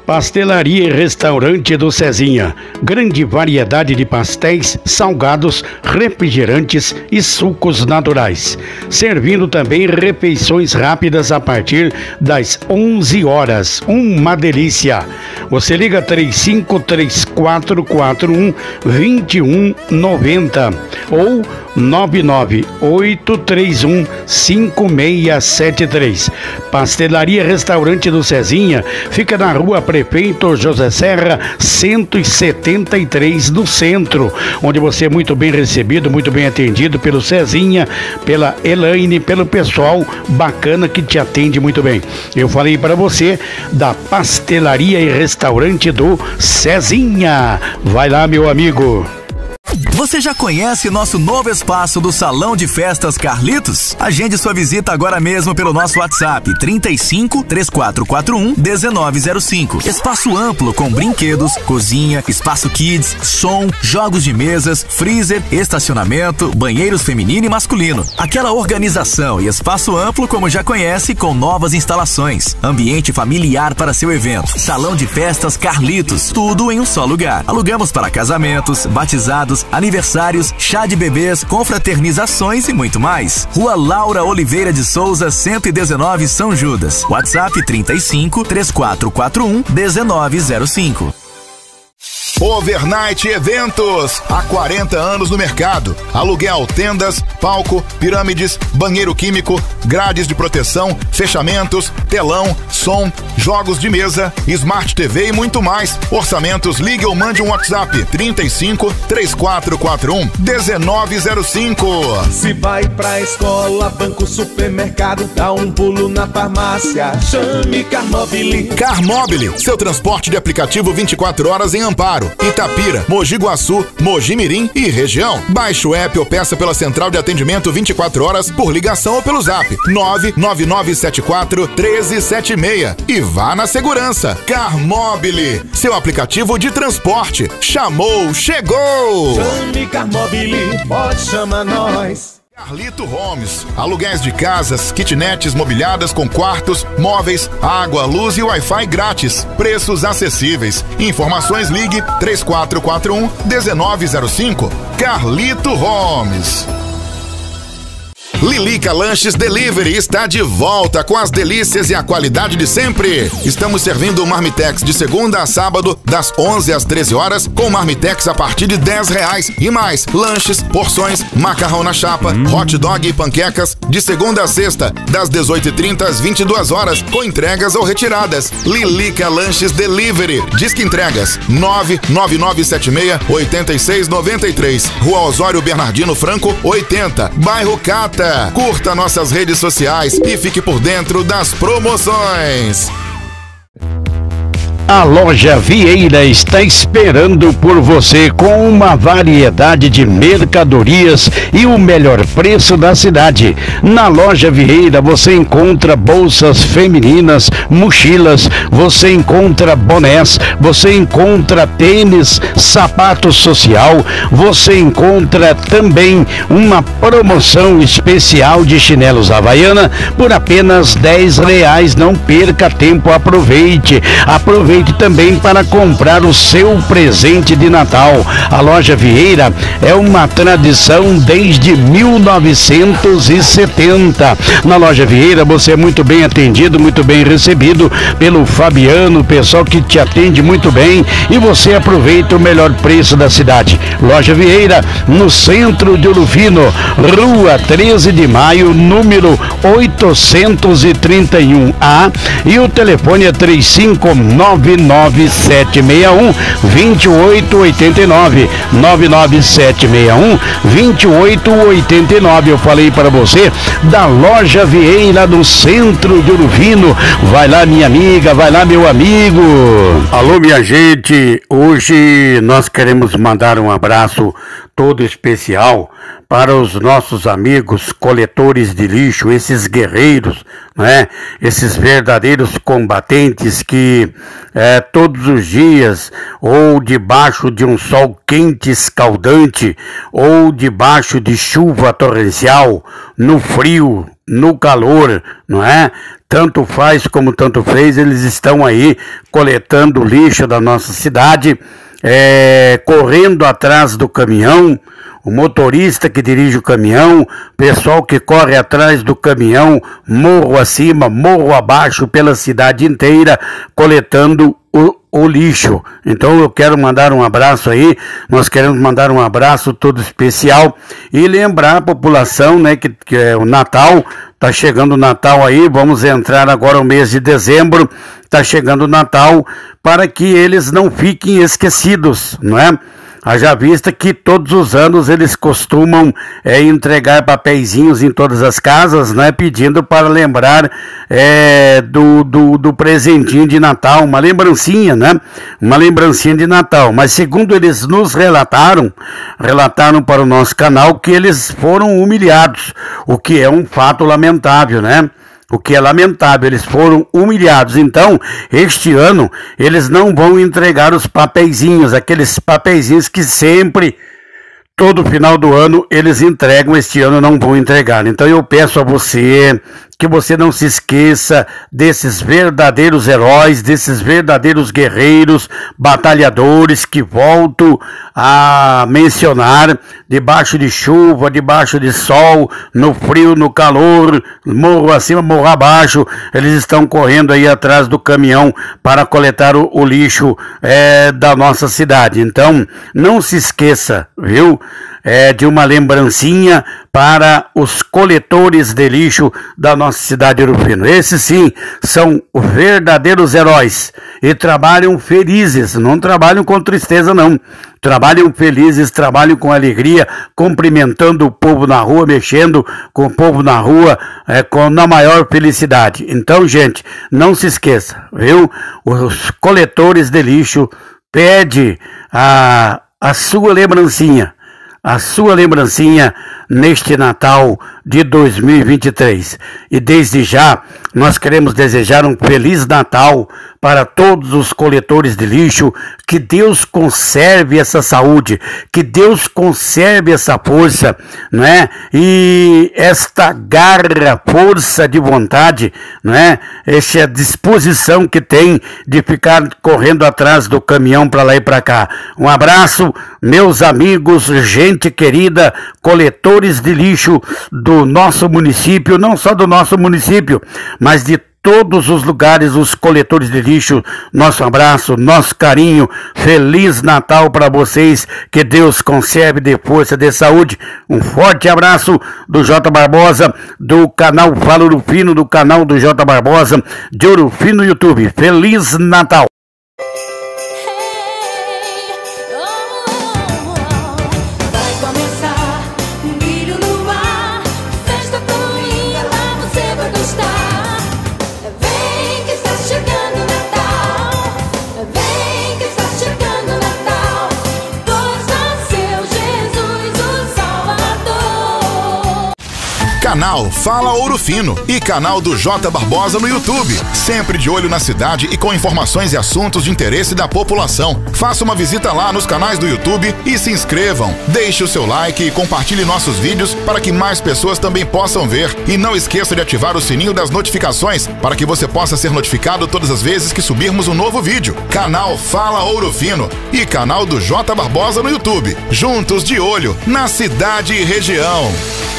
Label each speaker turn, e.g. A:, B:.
A: Pastelaria e restaurante do Cezinha. Grande variedade de pastéis, salgados, refrigerantes e sucos naturais. Servindo também refeições rápidas a partir das 11 horas. Uma delícia! Você liga 353441-2190 ou 99831-5673. Pastelaria e restaurante do Cezinha fica na rua Prefeito José Serra, 173 do centro, onde você é muito bem recebido, muito bem atendido pelo Cezinha, pela Elaine, pelo pessoal bacana que te atende muito bem. Eu falei para você da Pastelaria e Restaurante do Cezinha. Vai lá, meu amigo.
B: Você já conhece nosso novo espaço do Salão de Festas Carlitos? Agende sua visita agora mesmo pelo nosso WhatsApp 35 3441 1905. Espaço amplo com brinquedos, cozinha, espaço kids, som, jogos de mesas, freezer, estacionamento, banheiros feminino e masculino. Aquela organização e espaço amplo como já conhece, com novas instalações. Ambiente familiar para seu evento. Salão de Festas Carlitos, tudo em um só lugar. Alugamos para casamentos, batizados, aniversários, chá de bebês, confraternizações e muito mais. Rua Laura Oliveira de Souza, 119, São Judas. WhatsApp 35 3441 1905.
C: Overnight Eventos, há 40 anos no mercado. Aluguel, tendas, palco, pirâmides, banheiro químico, grades de proteção, fechamentos, telão, som, jogos de mesa, Smart TV e muito mais. Orçamentos, ligue ou mande um WhatsApp 35 3441 1905.
D: Se vai pra escola, banco, supermercado, dá um pulo na farmácia, chame Carmobile.
C: Carmobile, seu transporte de aplicativo 24 horas em Amparo, Itapira, Mogi Guaçu, Mogi Mirim e região. Baixe o app ou peça pela central de atendimento 24 horas por ligação ou pelo zap 99974-1376 e vá na segurança. Carmobile, seu aplicativo de transporte. Chamou, chegou!
D: Chame Carmobile, pode chamar nós.
C: Carlito Homes, aluguéis de casas, kitnets mobiliadas com quartos, móveis, água, luz e Wi-Fi grátis. Preços acessíveis. Informações, ligue 3441-1905. Carlito Homes. Lilica Lanches Delivery está de volta com as delícias e a qualidade de sempre. Estamos servindo o Marmitex de segunda a sábado, das 11 às 13 horas, com Marmitex a partir de R$10. E mais, lanches, porções, macarrão na chapa, hot dog e panquecas, de segunda a sexta, das 18h30 às 22 horas, com entregas ou retiradas. Lilica Lanches Delivery. Disque entregas 99976-8693. Rua Osório Bernardino Franco, 80, bairro Cata. Curta nossas redes sociais e fique por dentro das promoções.
A: A loja Vieira está esperando por você com uma variedade de mercadorias e o melhor preço da cidade. Na loja Vieira você encontra bolsas femininas, mochilas, você encontra bonés, você encontra tênis, sapato social, você encontra também uma promoção especial de chinelos Havaiana por apenas R$10. Não perca tempo, aproveite também para comprar o seu presente de Natal. A loja Vieira é uma tradição desde 1970. Na loja Vieira você é muito bem atendido, muito bem recebido pelo Fabiano, pessoal que te atende muito bem, e você aproveita o melhor preço da cidade. Loja Vieira, no centro de Ouro Fino, Rua 13 de Maio, número 831A, e o telefone é 99761-2889, 99761-2889. Eu falei para você da loja Vieira no centro de Ouro Fino. Vai lá, minha amiga, vai lá, meu amigo. Alô, minha gente, hoje nós queremos mandar um abraço todo especial para os nossos amigos coletores de lixo, esses guerreiros, né? Esses verdadeiros combatentes que todos os dias, ou debaixo de um sol quente escaldante, ou debaixo de chuva torrencial, no frio, no calor, não é? tanto faz como tanto fez, eles estão aí coletando o lixo da nossa cidade, correndo atrás do caminhão, o motorista que dirige o caminhão, pessoal que corre atrás do caminhão, morro acima, morro abaixo, pela cidade inteira, coletando o lixo. Então eu quero mandar um abraço aí, nós queremos mandar um abraço todo especial e lembrar a população, né, que é o Natal, tá chegando o Natal aí, vamos entrar agora o mês de dezembro, tá chegando o Natal, para que eles não fiquem esquecidos, não é? Haja vista que todos os anos eles costumam entregar papeizinhos em todas as casas, né, pedindo para lembrar do presentinho de Natal, uma lembrancinha, né, uma lembrancinha de Natal. Mas segundo eles nos relataram para o nosso canal que eles foram humilhados, o que é um fato lamentável, né? O que é lamentável, eles foram humilhados. Então, este ano, eles não vão entregar os papeizinhos, aqueles papeizinhos que sempre, todo final do ano, eles entregam, este ano não vão entregar. Então, eu peço a você que você não se esqueça desses verdadeiros heróis, desses verdadeiros guerreiros, batalhadores que volto a mencionar, debaixo de chuva, debaixo de sol, no frio, no calor, morro acima, morro abaixo, eles estão correndo aí atrás do caminhão para coletar o lixo da nossa cidade. Então, não se esqueça, viu? De uma lembrancinha para os coletores de lixo da nossa cidade de Ouro Fino. Esses sim são verdadeiros heróis e trabalham felizes, não trabalham com tristeza não, trabalham felizes, trabalham com alegria, cumprimentando o povo na rua, mexendo com o povo na rua, na maior felicidade. Então, gente, não se esqueça, viu? Os coletores de lixo pedem a sua lembrancinha, neste Natal de 2023. E desde já, nós queremos desejar um Feliz Natal para todos os coletores de lixo, que Deus conserve essa saúde, que Deus conserve essa força, né? E esta garra, força de vontade, né? Essa disposição que tem de ficar correndo atrás do caminhão para lá e para cá. Um abraço, meus amigos, gente querida, coletores de lixo do nosso município, não só do nosso município, mas de todos os lugares, os coletores de lixo. Nosso abraço, nosso carinho, Feliz Natal para vocês, que Deus conserve de força, de saúde. Um forte abraço do J. Barbosa, do canal Fala Ouro Fino, do canal do J. Barbosa, de Ouro Fino no YouTube. Feliz Natal!
C: Canal Fala Ouro Fino e canal do J. Barbosa no YouTube. Sempre de olho na cidade e com informações e assuntos de interesse da população. Faça uma visita lá nos canais do YouTube e se inscrevam. Deixe o seu like e compartilhe nossos vídeos para que mais pessoas também possam ver. E não esqueça de ativar o sininho das notificações para que você possa ser notificado todas as vezes que subirmos um novo vídeo. Canal Fala Ouro Fino e canal do J. Barbosa no YouTube. Juntos de olho na cidade e região.